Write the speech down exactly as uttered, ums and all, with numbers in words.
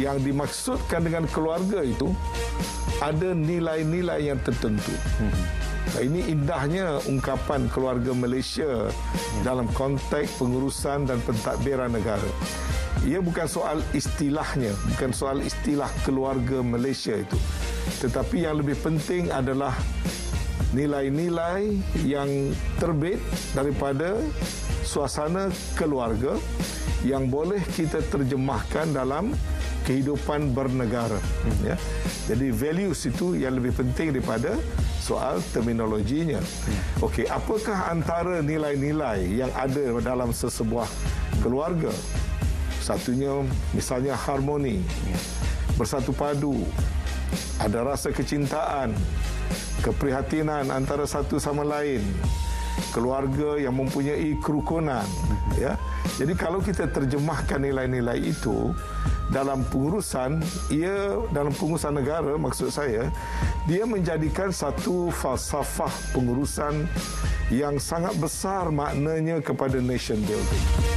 yang dimaksudkan dengan keluarga itu ada nilai-nilai yang tertentu. Nah, ini indahnya ungkapan keluarga Malaysia dalam konteks pengurusan dan pentadbiran negara. Ia bukan soal istilahnya, bukan soal istilah keluarga Malaysia itu. Tetapi yang lebih penting adalah nilai-nilai yang terbit daripada suasana keluarga yang boleh kita terjemahkan dalam kehidupan bernegara. Ya. Jadi values itu yang lebih penting daripada soal terminologinya. Okey, apakah antara nilai-nilai yang ada dalam sesebuah keluarga? Satunya misalnya harmoni, bersatu padu, ada rasa kecintaan, keprihatinan antara satu sama lain, keluarga yang mempunyai kerukunan. Ya. Jadi kalau kita terjemahkan nilai-nilai itu dalam pengurusan, ia dalam pengurusan negara, maksud saya, dia menjadikan satu falsafah pengurusan yang sangat besar maknanya kepada nation building.